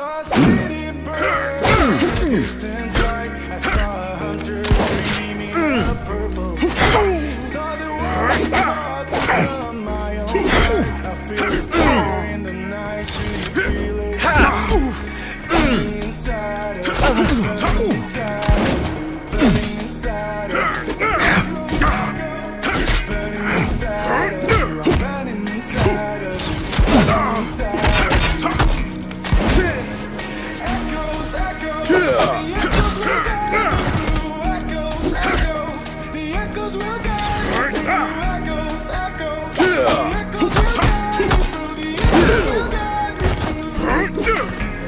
saw a city burn in the distant light. I saw a hunter dreaming of purple. Saw the world fought on my own side. I feel the fire in the night. Do you feel it? Burning inside of you, burning inside of you, burning inside of you, burning inside of you, burning inside of you. Echoes, echoes, the echoes will guide through. Echoes, echoes, the echoes will guide through. Echoes, echoes, the echoes will guide through. The echoes will guide through.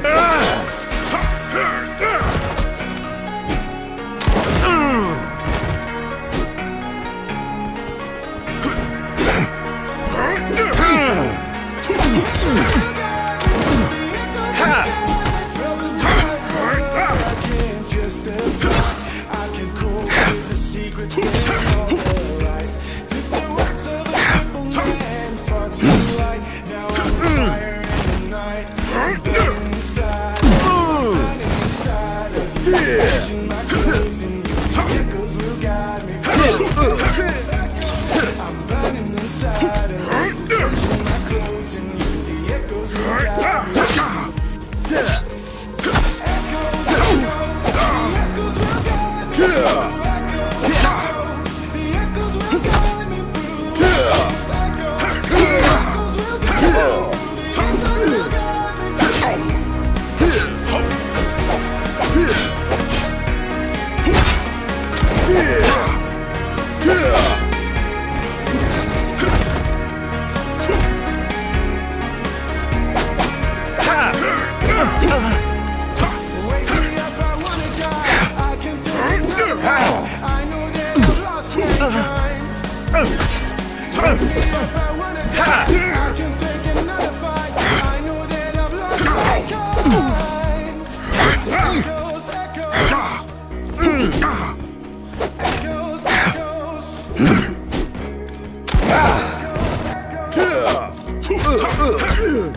I'm burning inside of you, touching my clothes in you. The echoes will guide me. Echoes, echoes, the echoes will guide me. Echoes, the echoes will guide me through. Echoes, echoes, the echoes will guide me through. The echoes will guide me Wake me up, I wanna die. I can take another fight. I know that I've lost mankind. Wake me up, I wanna die. I can take another fight. I know that I've lost mankind. Echoes, echoes, echoes, echoes.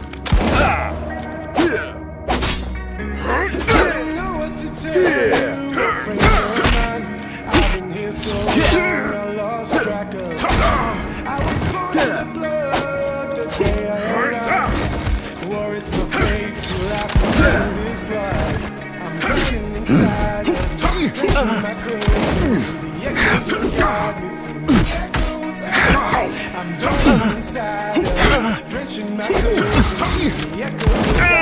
I don't know what to tell you, friend of mine. I've been here so long, I lost track of time. I was born in the blood the day I arrived. War is my fate to last this life. I'm burning inside of you, drenching my clothes. The echoes will guide me through. Echoes, echoes. I'm burning inside of you, drenching my clothes. The echoes will guide me through.